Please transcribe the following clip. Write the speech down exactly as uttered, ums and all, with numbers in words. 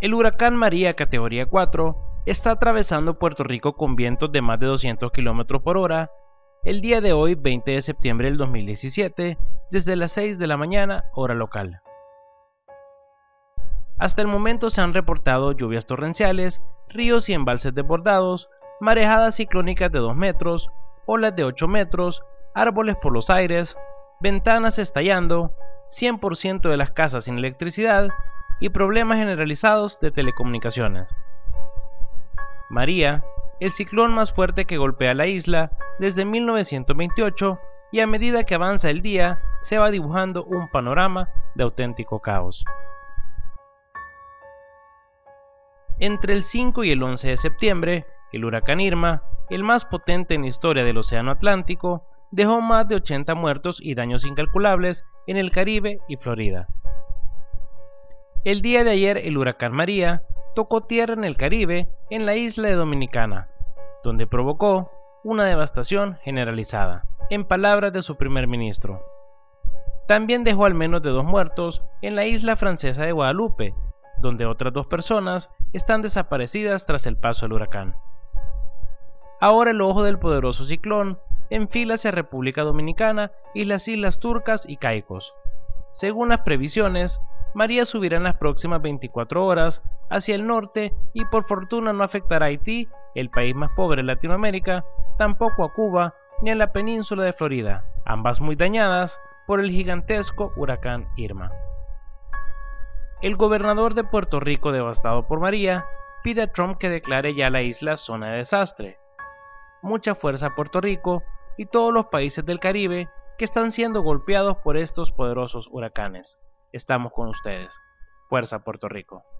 El huracán María categoría cuatro está atravesando Puerto Rico con vientos de más de doscientos kilómetros por hora el día de hoy, veinte de septiembre del dos mil diecisiete, desde las seis de la mañana, hora local. Hasta el momento se han reportado lluvias torrenciales, ríos y embalses desbordados, marejadas ciclónicas de dos metros, olas de ocho metros, árboles por los aires, ventanas estallando, cien por ciento de las casas sin electricidad y problemas generalizados de telecomunicaciones. María, el ciclón más fuerte que golpea la isla desde mil novecientos veintiocho, y a medida que avanza el día se va dibujando un panorama de auténtico caos. Entre el cinco y el once de septiembre, el huracán Irma, el más potente en la historia del Océano Atlántico, dejó más de ochenta muertos y daños incalculables en el Caribe y Florida. El día de ayer el huracán María tocó tierra en el Caribe, en la isla de Dominicana, donde provocó una devastación generalizada, en palabras de su primer ministro. También dejó al menos de dos muertos en la isla francesa de Guadalupe, donde otras dos personas están desaparecidas tras el paso del huracán. Ahora el ojo del poderoso ciclón enfila hacia República Dominicana y las Islas Turcas y Caicos. Según las previsiones, María subirá en las próximas veinticuatro horas hacia el norte y por fortuna no afectará a Haití, el país más pobre de Latinoamérica, tampoco a Cuba ni a la península de Florida, ambas muy dañadas por el gigantesco huracán Irma. El gobernador de Puerto Rico, devastado por María, pide a Trump que declare ya la isla zona de desastre. Mucha fuerza a Puerto Rico y todos los países del Caribe que están siendo golpeados por estos poderosos huracanes. Estamos con ustedes. Fuerza Puerto Rico.